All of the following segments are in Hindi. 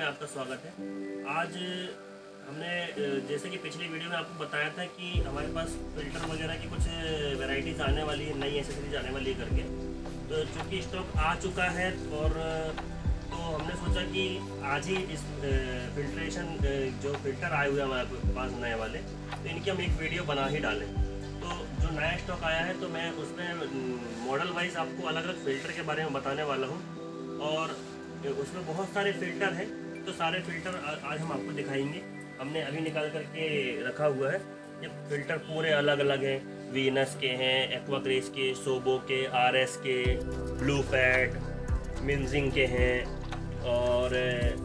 में आपका स्वागत है। आज हमने जैसे कि पिछली वीडियो में आपको बताया था कि हमारे पास फ़िल्टर वगैरह की कुछ वैरायटीज़ आने वाली है, नई एसेसरीज आने वाली है करके। तो चूँकि स्टॉक आ चुका है और तो हमने सोचा कि आज ही इस फिल्ट्रेशन जो फ़िल्टर आए हुए हैं हमारे पास नए वाले, तो इनकी हम एक वीडियो बना ही डालें। तो जो नया स्टॉक आया है तो मैं उसमें मॉडल वाइज आपको अलग अलग फ़िल्टर के बारे में बताने वाला हूँ और उसमें बहुत सारे फ़िल्टर हैं। तो सारे फ़िल्टर आज हम आपको दिखाएंगे। हमने अभी निकाल करके रखा हुआ है। ये फ़िल्टर पूरे अलग अलग हैं, वीनस के हैं, एक्वाग्रेस के, सोबो के, आरएस के, ब्लू फैट, मिंजिंग के हैं और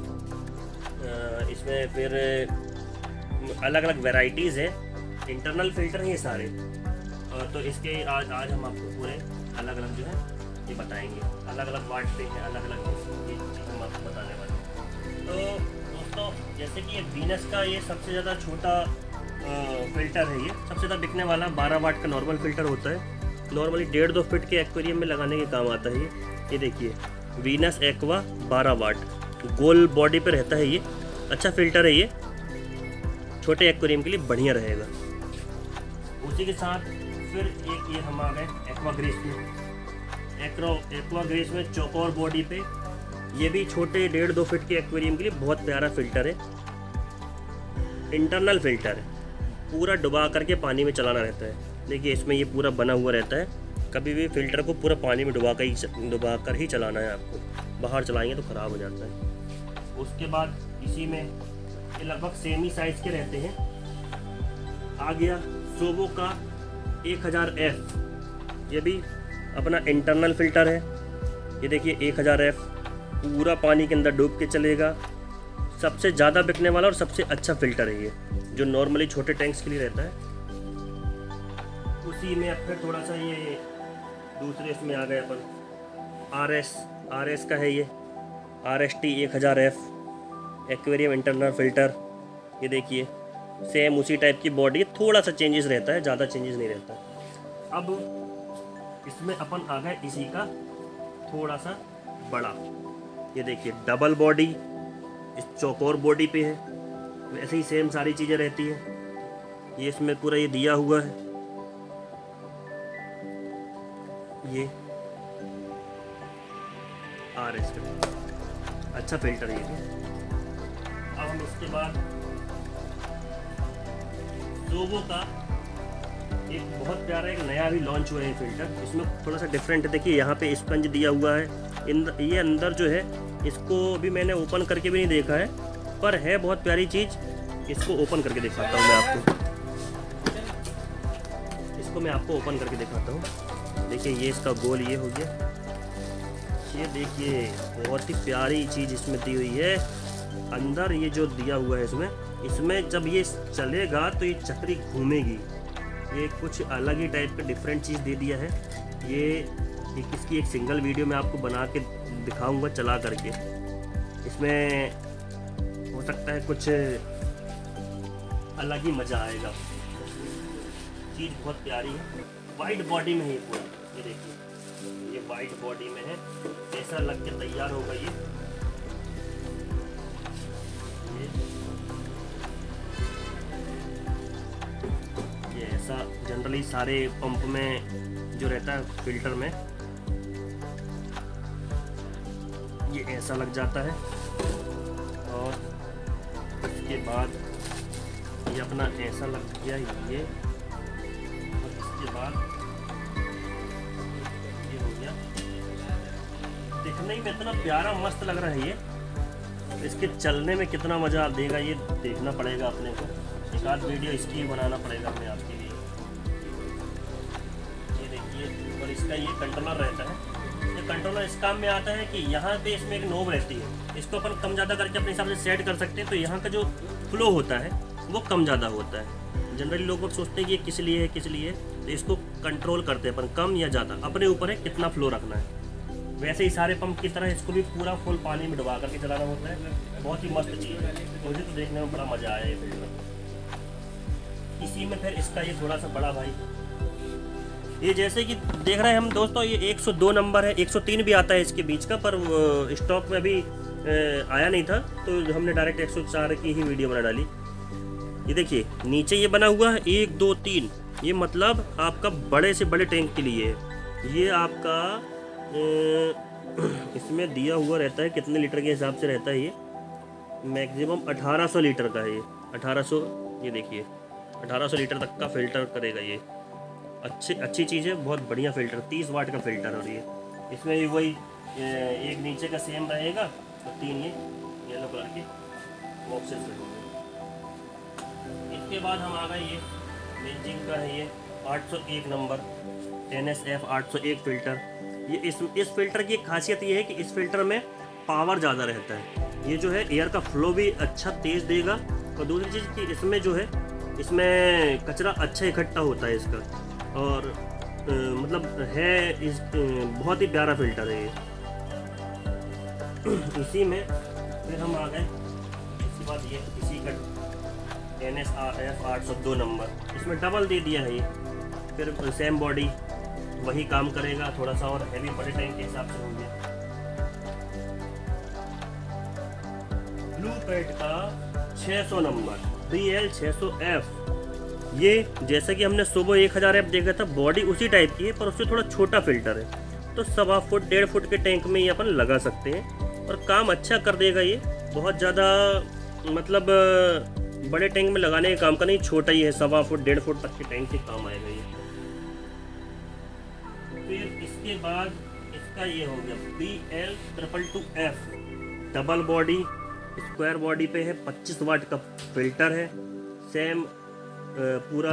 इसमें फिर अलग अलग वैरायटीज़ हैं। इंटरनल फ़िल्टर हैं ये सारे। तो इसके आज हम आपको पूरे अलग अलग जो है ये बताएंगे। अलग अलग वाट पे हैं, अलग अलग ये चीज़ हम आपको बताने वाले हैं। तो दोस्तों जैसे कि ये वीनस का ये सबसे ज़्यादा छोटा फ़िल्टर है। ये सबसे ज़्यादा बिकने वाला 12 वाट का नॉर्मल फ़िल्टर होता है। नॉर्मली 1.5-2 फीट के एक्वेरियम में लगाने के काम आता है ये देखिए वीनस एक्वा 12 वाट गोल बॉडी पे रहता है। ये अच्छा फ़िल्टर है, ये छोटे एक्वेरियम के लिए बढ़िया रहेगा। उसी के साथ फिर एक ये हम आ गए एक्वाग्रेस में। एक्वाग्रेस में चौकोर बॉडी पे ये भी छोटे 1.5-2 फीट के एक्वेरियम के लिए बहुत प्यारा फ़िल्टर है। इंटरनल फ़िल्टर है, पूरा डुबा करके पानी में चलाना रहता है। देखिए इसमें ये पूरा बना हुआ रहता है। कभी भी फ़िल्टर को पूरा पानी में डुबा कर ही चलाना है आपको। बाहर चलाएंगे तो ख़राब हो जाता है। उसके बाद इसी में ये लगभग सेम ही साइज़ के रहते हैं। आ गया सोबो का 1000F। ये भी अपना इंटरनल फ़िल्टर है। ये देखिए 1000F पूरा पानी के अंदर डूब के चलेगा। सबसे ज़्यादा बिकने वाला और सबसे अच्छा फ़िल्टर है ये, जो नॉर्मली छोटे टैंक्स के लिए रहता है। उसी में अब फिर थोड़ा सा ये दूसरे इसमें आ गए अपन आरएस का है ये RST 1000F aquarium internal filter. ये देखिए सेम उसी टाइप की बॉडी, थोड़ा सा चेंजेस रहता है, ज़्यादा चेंजेस नहीं रहता। अब इसमें अपन आ गए इसी का थोड़ा सा बड़ा। ये देखिए डबल बॉडी इस चौकोर बॉडी पे है। वैसे ही सेम सारी चीज़ें रहती हैं। ये इसमें पूरा ये दिया हुआ है। ये RS का अच्छा फ़िल्टर ये। अब हम इसके बाद सोबो का एक बहुत प्यारा एक नया भी लॉन्च हुआ है फ़िल्टर। इसमें थोड़ा सा डिफरेंट है। देखिए यहाँ पे स्पंज दिया हुआ है। ये अंदर जो है इसको भी मैंने ओपन करके भी नहीं देखा है, पर है बहुत प्यारी चीज़। इसको ओपन करके दिखाता हूँ मैं आपको। इसको मैं आपको ओपन करके दिखाता हूँ। देखिए ये इसका गोल ये हो गया। ये देखिए बहुत ही प्यारी चीज़ इसमें दी हुई है। अंदर ये जो दिया हुआ है इसमें जब ये चलेगा तो ये चक्री घूमेगी। ये कुछ अलग ही टाइप का डिफरेंट चीज़ दे दिया है। ये इसकी एक सिंगल वीडियो में आपको बना के दिखाऊंगा चला करके। इसमें हो सकता है कुछ अलग ही मज़ा आएगा। चीज़ बहुत प्यारी है। वाइट बॉडी में है ये पूरा। ये देखिए ये वाइट बॉडी में है। ऐसा लग के तैयार होगा ये ऐसा जनरली सारे पंप में जो रहता है फ़िल्टर में ये ऐसा लग जाता है। और इसके बाद ये अपना ऐसा लग गया ये। और इसके बाद ये हो गया। दिखने में इतना प्यारा मस्त लग रहा है ये। इसके चलने में कितना मज़ा देगा ये देखना पड़ेगा अपने को। एक आध वीडियो इसकी बनाना पड़ेगा हमें आपके लिए। ये देखिए और इसका ये कंट्रोलर रहता है। ये कंट्रोलर इस काम में आता है कि यहाँ पे इसमें एक नोब रहती है। इसको अपन कम ज़्यादा करके अपने हिसाब से सेट कर सकते हैं। तो यहाँ का जो फ्लो होता है वो कम ज़्यादा होता है। जनरली लोग सोचते हैं कि ये किस लिए है, तो इसको कंट्रोल करते हैं अपन कम या ज़्यादा। अपने ऊपर है कितना फ्लो रखना है। वैसे ही सारे पंप की तरह इसको भी पूरा फुल पानी में डुबा करके चलाना होता है। बहुत ही मस्त चीज़ है। मुझे तो देखने में बड़ा मज़ा आया ये फ़िल्टर। इसी में फिर इसका ये थोड़ा सा बड़ा भाई ये जैसे कि देख रहे हैं हम दोस्तों, ये 102 नंबर है, 103 भी आता है इसके बीच का, पर स्टॉक में अभी आया नहीं था, तो हमने डायरेक्ट 104 की ही वीडियो बना डाली। ये देखिए नीचे ये बना हुआ है 1 2 3, ये मतलब आपका बड़े से बड़े टैंक के लिए है। ये आपका इसमें दिया हुआ रहता है कितने लीटर के हिसाब से रहता है। ये मैक्सिमम 1800 लीटर का है। ये 1800, ये देखिए 1800 लीटर तक का फ़िल्टर करेगा ये। अच्छी चीज़ है, बहुत बढ़िया फ़िल्टर, 30 वाट का फ़िल्टर। और ये इसमें भी वही एक नीचे का सेम रहेगा और 3 ये येलो कलर के बॉक्सेस रहेंगे। इसके बाद हम आ गए, ये बेंजिंग का है, ये 801 नंबर NSF 801 फ़िल्टर। ये इस फ़िल्टर की एक खासियत ये है कि इस फ़िल्टर में पावर ज़्यादा रहता है। ये जो है एयर का फ्लो भी अच्छा तेज़ देगा। और दूसरी चीज़ कि इसमें जो है, इसमें कचरा अच्छा इकट्ठा होता है इसका। और मतलब है बहुत ही प्यारा फ़िल्टर है ये। इसी में फिर हम आ गए, इसके बाद ये इसी का NSF 802 नंबर, इसमें डबल दे दिया है ये। फिर सेम बॉडी, वही काम करेगा, थोड़ा सा और हैवी बड़े टैंक के हिसाब से होंगे। ब्लू पैड का 600 नंबर BL 600F। ये जैसा कि हमने सुबह 1000F देखा था, बॉडी उसी टाइप की है पर उससे थोड़ा छोटा फ़िल्टर है। तो 1.25 फुट 1.5 फुट के टैंक में ये अपन लगा सकते हैं और काम अच्छा कर देगा। ये बहुत ज़्यादा मतलब बड़े टैंक में लगाने का काम का नहीं, छोटा ही है, 1.25 फुट 1.5 फुट तक के टैंक के काम आएगा ये। फिर इसके बाद इसका ये हो गया BL 222F, double body, square body पे है, 25 वाट का फ़िल्टर है। सेम पूरा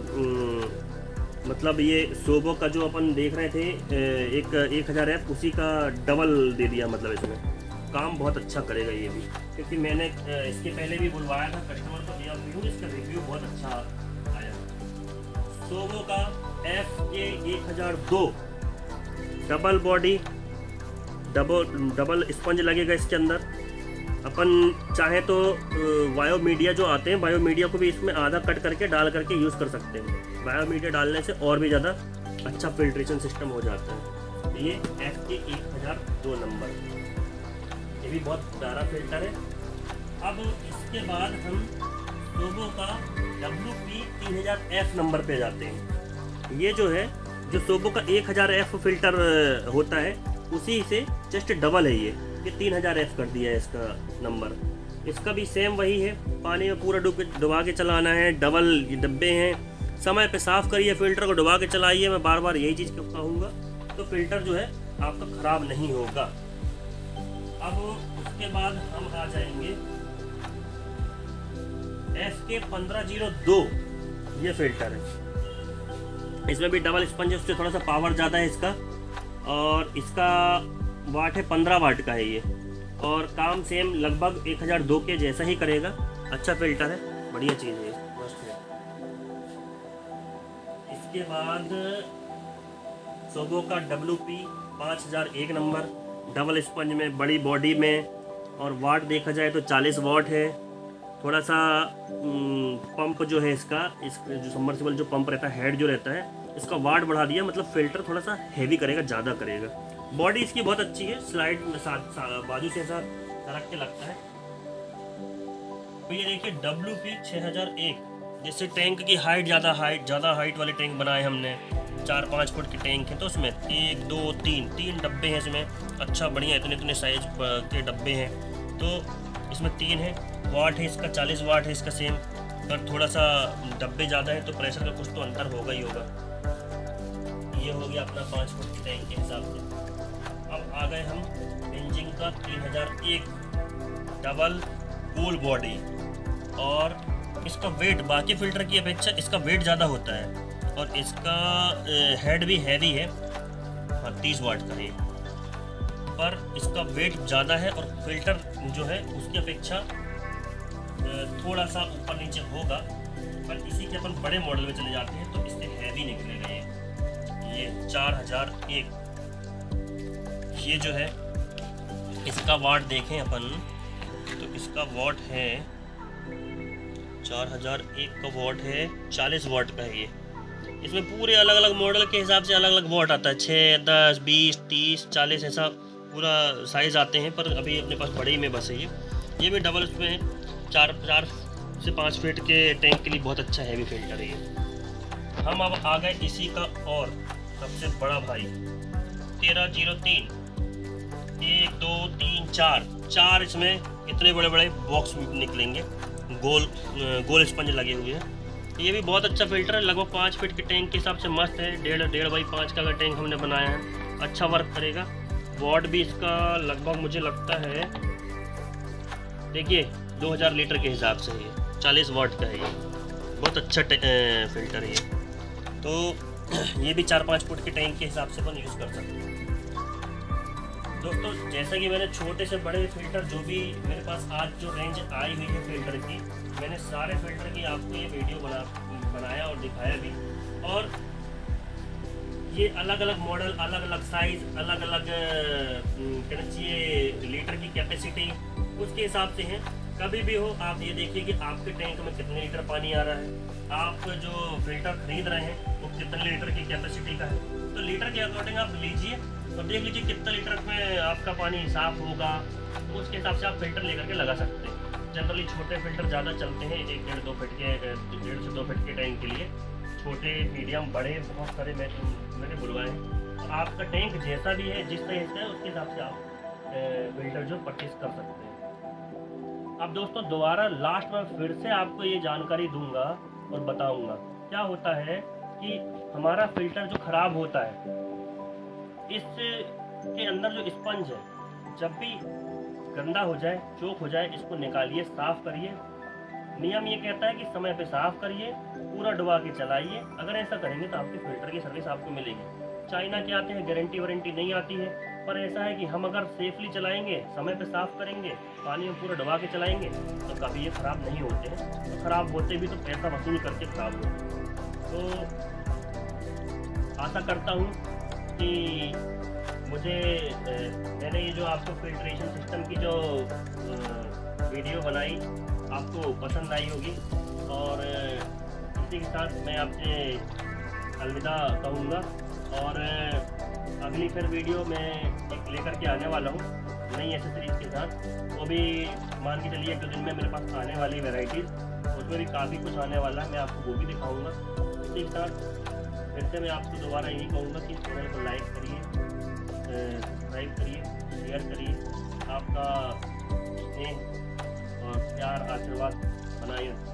मतलब ये सोबो का जो अपन देख रहे थे एक 1000F, उसी का डबल दे दिया। मतलब इसमें काम बहुत अच्छा करेगा ये भी, क्योंकि मैंने इसके पहले भी बुलवाया था, कस्टमर को दिया रिव्यू, इसका रिव्यू बहुत अच्छा आया। सोबो का FK 1002 double body, double sponge लगेगा इसके अंदर। अपन चाहे तो बायो मीडिया जो आते हैं, बायो मीडिया को भी इसमें आधा कट करके डाल करके यूज़ कर सकते हैं। बायो मीडिया डालने से और भी ज़्यादा अच्छा फिल्ट्रेशन सिस्टम हो जाता है। ये FK 1002 नंबर, ये भी बहुत प्यारा फिल्टर है। अब इसके बाद हम सोबो का WP 3000F नंबर पे जाते हैं। ये जो है, जो सोबो का 1000F फिल्टर होता है, उसी से जस्ट डबल है ये 3000F कर दिया है इसका नंबर। इसका भी सेम वही है, पानी में पूरा डुबा के चलाना है। डबल डब्बे हैं, समय पे साफ़ करिए फ़िल्टर को, डुबा के चलाइए। मैं बार बार यही चीज़ कहूँगा, तो फ़िल्टर जो है आपका ख़राब नहीं होगा। अब उसके बाद हम आ जाएंगे FK 1502, ये फ़िल्टर है। इसमें भी डबल स्पंज है, उससे थोड़ा सा पावर ज़्यादा है इसका, और इसका वाट है 15 वाट का है ये। और काम सेम लगभग 1002 के जैसा ही करेगा। अच्छा फ़िल्टर है, बढ़िया चीज़ है, मस्त है। इसके बाद सोबो का WP 5001 नंबर, डबल स्पंज में, बड़ी बॉडी में, और वाट देखा जाए तो 40 वाट है। थोड़ा सा पंप जो है इसका, इस जो सबमर्सिबल जो पंप रहता है, हेड जो रहता है, इसका वाट बढ़ा दिया, मतलब फ़िल्टर थोड़ा सा हैवी करेगा, ज़्यादा करेगा। बॉडी इसकी बहुत अच्छी है, स्लाइड में बाजू से ऐसा सरक के लगता है। तो ये देखिए WP 6001, जिससे टैंक की हाइट ज़्यादा हाइट वाले टैंक बनाए हमने। 4-5 फुट के टैंक है, तो उसमें 1 2 3 डब्बे हैं इसमें। अच्छा बढ़िया इतने साइज के डब्बे हैं। तो इसमें 3 है। वाट है इसका 40 वाट है इसका सेम, पर थोड़ा सा डब्बे ज़्यादा है तो प्रेशर का कुछ तो अंतर होगा ही होगा। ये हो गया अपना 5 फुट के टैंक के हिसाब से। अब आ गए हम बेंजिंग का 3001 डबल कूल बॉडी, और इसका वेट बाकी फ़िल्टर की अपेक्षा इसका वेट ज़्यादा होता है, और इसका हेड भी हैवी है। हाँ 30 वाट का है, पर इसका वेट ज़्यादा है, और फिल्टर जो है उसकी अपेक्षा थोड़ा सा ऊपर नीचे होगा। पर इसी के अपन बड़े मॉडल में चले जाते हैं तो इससे हैवी निकलेगा ये 4001। ये जो है इसका वाट देखें अपन तो इसका वाट है 4001 का वाट है 40 वाट का है ये। इसमें पूरे अलग अलग मॉडल के हिसाब से अलग अलग वाट आता है, 6, 10, 20, 30, 40 ऐसा पूरा साइज़ आते हैं, पर अभी अपने पास बड़े ही में बस है ये भी डबल उसमें है। 4 से 5 फीट के टैंक के लिए बहुत अच्छा हैवी फिल्टर है ये। हम अब आ गए इसी का और सबसे बड़ा भाई 1303। 1 2 3 4 इसमें इतने बड़े बड़े बॉक्स निकलेंगे, गोल स्पंज लगे हुए हैं। ये भी बहुत अच्छा फिल्टर है, लगभग 5 फीट के टैंक के हिसाब से मस्त है। 1.5 बाई 5 का टैंक हमने बनाया है, अच्छा वर्क करेगा। वॉट भी इसका लगभग मुझे लगता है, देखिए 2000 लीटर के हिसाब से ये 40 वाट का है। ये बहुत अच्छा फिल्टर है ये। तो ये भी 4-5 फुट के टैंक के हिसाब से अपन यूज़ कर सकते हैं। दोस्तों जैसा कि मैंने छोटे से बड़े फिल्टर जो भी मेरे पास आज जो रेंज आई हुई है फिल्टर की, मैंने सारे फिल्टर की आपको ये वीडियो बनाया और दिखाया भी। और ये अलग अलग मॉडल, अलग अलग साइज़, अलग अलग कहना चाहिए लीटर की कैपेसिटी, उसके हिसाब से हैं। कभी भी हो आप ये देखिए कि आपके टैंक में कितने लीटर पानी आ रहा है, आप जो फिल्टर खरीद रहे हैं वो कितने लीटर की कैपेसिटी का है। तो लीटर के अकॉर्डिंग आप लीजिए और देख लीजिए कितना लीटर में आपका पानी साफ़ होगा, तो उसके हिसाब से आप फिल्टर लेकर के लगा सकते हैं। जनरली छोटे फिल्टर ज़्यादा चलते हैं, 1-1.5-2 फीट के 1.5 से 2 फीट के टैंक के लिए। छोटे, मीडियम, बड़े बहुत सारे मैंने बुलवाए हैं। तो आपका टैंक जैसा भी है, जिस तरह से है, उसके हिसाब से आप फिल्टर जो परचेज कर सकते हैं। अब दोस्तों दोबारा लास्ट में फिर से आपको ये जानकारी दूंगा और बताऊंगा क्या होता है कि हमारा फिल्टर जो ख़राब होता है, इसके अंदर जो स्पंज है जब भी गंदा हो जाए, चोक हो जाए, इसको निकालिए, साफ़ करिए। नियम ये कहता है कि समय पे साफ़ करिए, पूरा डुबा के चलाइए। अगर ऐसा करेंगे तो आपके फिल्टर की सर्विस आपको मिलेगी। चाइना के आते हैं, गारंटी वारंटी नहीं आती है, पर ऐसा है कि हम अगर सेफली चलाएंगे, समय पे साफ़ करेंगे, पानी में पूरा डुबा के चलाएंगे तो कभी ये ख़राब नहीं होते हैं। तो ख़राब होते भी तो पैसा वसूल करके ख़राब होते हैं। तो आशा करता हूँ कि मैंने ये जो आपको फिल्ट्रेशन सिस्टम की जो वीडियो बनाई आपको पसंद आई होगी। और इसी के साथ मैं आपसे अलविदा कहूँगा और अगली फिर वीडियो में एक लेकर के आने वाला हूँ नई एसेसरीज के साथ। वो भी मान के चलिए 1-2 दिन में मेरे पास आने वाली वैरायटीज़, उसमें भी काफ़ी कुछ आने वाला है, मैं आपको वो भी दिखाऊँगा। इसी के साथ फिर से मैं आपको दोबारा यही कहूँगा कि चैनल को लाइक करिए, सब्सक्राइब करिए, शेयर करिए। आपका स्नेह और प्यार आशीर्वाद बनाइए।